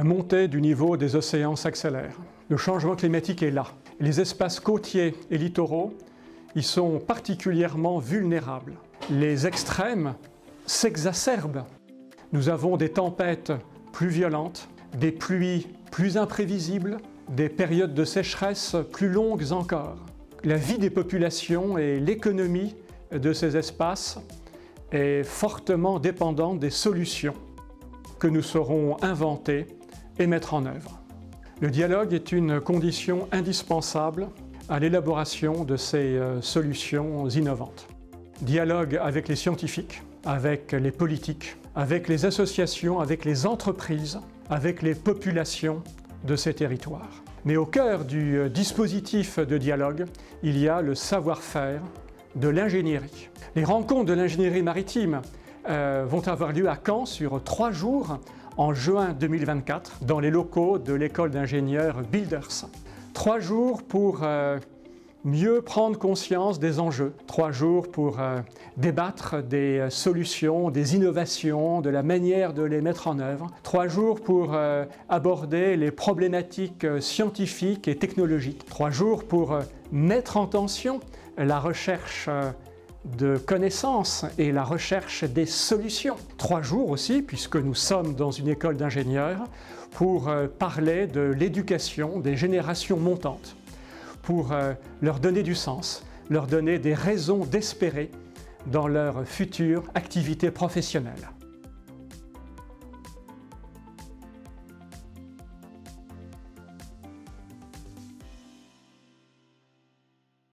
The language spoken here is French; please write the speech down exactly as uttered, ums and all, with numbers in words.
montée du niveau des océans s'accélère. Le changement climatique est là. Les espaces côtiers et littoraux y sont particulièrement vulnérables. Les extrêmes s'exacerbent. Nous avons des tempêtes plus violentes, des pluies plus imprévisibles, des périodes de sécheresse plus longues encore. La vie des populations et l'économie de ces espaces est fortement dépendante des solutions que nous saurons inventer et mettre en œuvre. Le dialogue est une condition indispensable à l'élaboration de ces solutions innovantes. Dialogue avec les scientifiques, avec les politiques, avec les associations, avec les entreprises, avec les populations de ces territoires. Mais au cœur du dispositif de dialogue, il y a le savoir-faire de l'ingénierie. Les rencontres de l'ingénierie maritime euh, vont avoir lieu à Caen sur trois jours en juin deux mille vingt-quatre dans les locaux de l'école d'ingénieurs Builders. Trois jours pour euh, mieux prendre conscience des enjeux. Trois jours pour euh, débattre des solutions, des innovations, de la manière de les mettre en œuvre. Trois jours pour euh, aborder les problématiques scientifiques et technologiques. Trois jours pour euh, mettre en tension la recherche euh, de connaissances et la recherche des solutions. Trois jours aussi, puisque nous sommes dans une école d'ingénieurs, pour euh, parler de l'éducation des générations montantes, pour euh, leur donner du sens, leur donner des raisons d'espérer dans leur future activité professionnelle.